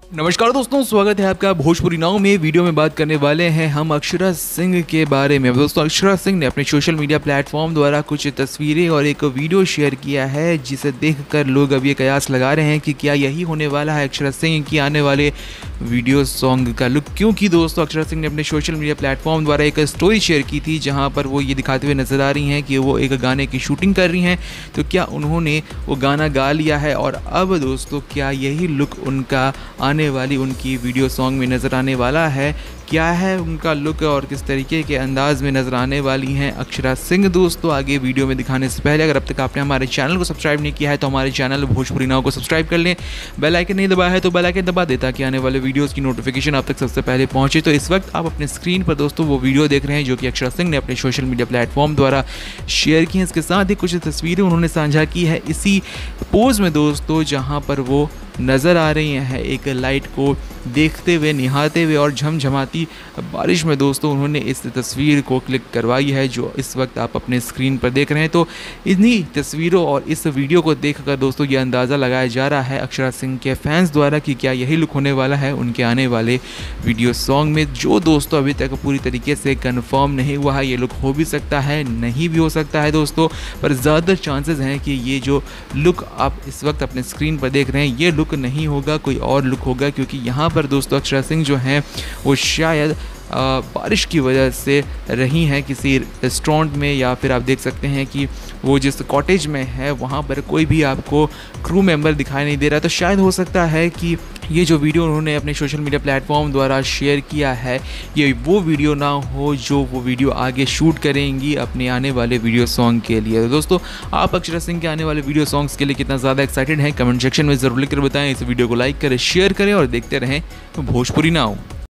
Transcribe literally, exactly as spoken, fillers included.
नमस्कार दोस्तों, स्वागत है आपका भोजपुरी नाव में। वीडियो में बात करने वाले हैं हम अक्षरा सिंह के बारे में। दोस्तों, अक्षरा सिंह ने अपने सोशल मीडिया प्लेटफॉर्म द्वारा कुछ तस्वीरें और एक वीडियो शेयर किया है, जिसे देखकर लोग अब ये कयास लगा रहे हैं कि क्या यही होने वाला है अक्षरा सिंह की आने वाले वीडियो सॉन्ग का लुक। क्योंकि दोस्तों, अक्षरा सिंह ने अपने सोशल मीडिया प्लेटफॉर्म द्वारा एक स्टोरी शेयर की थी, जहाँ पर वो ये दिखाते हुए नजर आ रही हैं कि वो एक गाने की शूटिंग कर रही हैं। तो क्या उन्होंने वो गाना गा लिया है और अब दोस्तों क्या यही लुक उनका आने वाली उनकी वीडियो सॉन्ग में नज़र आने वाला है? क्या है उनका लुक और किस तरीके के अंदाज में नज़र आने वाली हैं अक्षरा सिंह? दोस्तों, आगे वीडियो में दिखाने से पहले अगर अब तक आपने हमारे चैनल को सब्सक्राइब नहीं किया है तो हमारे चैनल भोजपुरी नाव को सब्सक्राइब कर लें। बेल आइकन नहीं दबाया है तो बेल आइकन दबा दें ताकि आने वाले वीडियोज़ की नोटिफिकेशन आप तक सबसे पहले पहुँचे। तो इस वक्त आप अपने स्क्रीन पर दोस्तों वो वीडियो देख रहे हैं जो कि अक्षरा सिंह ने अपने सोशल मीडिया प्लेटफॉर्म द्वारा शेयर की हैं। इसके साथ ही कुछ तस्वीरें उन्होंने साझा की है इसी पोज में दोस्तों, जहाँ पर वो नज़र आ रही हैं एक लाइट को देखते हुए, निहारते हुए और झमझमाती बारिश में। दोस्तों, उन्होंने इस तस्वीर को क्लिक करवाई है जो इस वक्त आप अपने स्क्रीन पर देख रहे हैं। तो इन्हीं तस्वीरों और इस वीडियो को देखकर दोस्तों ये अंदाज़ा लगाया जा रहा है अक्षरा सिंह के फैंस द्वारा कि क्या यही लुक होने वाला है उनके आने वाले वीडियो सॉन्ग में, जो दोस्तों अभी तक पूरी तरीके से कन्फर्म नहीं हुआ है। ये लुक हो भी सकता है, नहीं भी हो सकता है दोस्तों, पर ज़्यादा चांसेस हैं कि ये जो लुक आप इस वक्त अपने स्क्रीन पर देख रहे हैं ये लुक नहीं होगा, कोई और लुक होगा। क्योंकि यहाँ पर दोस्तों अक्षरा सिंह जो हैं वो शायद आ, बारिश की वजह से रही हैं किसी रेस्टोरेंट में, या फिर आप देख सकते हैं कि वो जिस कॉटेज में है वहाँ पर कोई भी आपको क्रू मेंबर दिखाई नहीं दे रहा। तो शायद हो सकता है कि ये जो वीडियो उन्होंने अपने सोशल मीडिया प्लेटफॉर्म द्वारा शेयर किया है ये वो वीडियो ना हो जो वो वीडियो आगे शूट करेंगी अपने आने वाले वीडियो सॉन्ग के लिए। तो दोस्तों, आप अक्षरा सिंह के आने वाले वीडियो सॉन्ग्स के लिए कितना ज़्यादा एक्साइटेड हैं कमेंट सेक्शन में ज़रूर लिखकर बताएं। इस वीडियो को लाइक करें, शेयर करें और देखते रहें भोजपुरी नाव।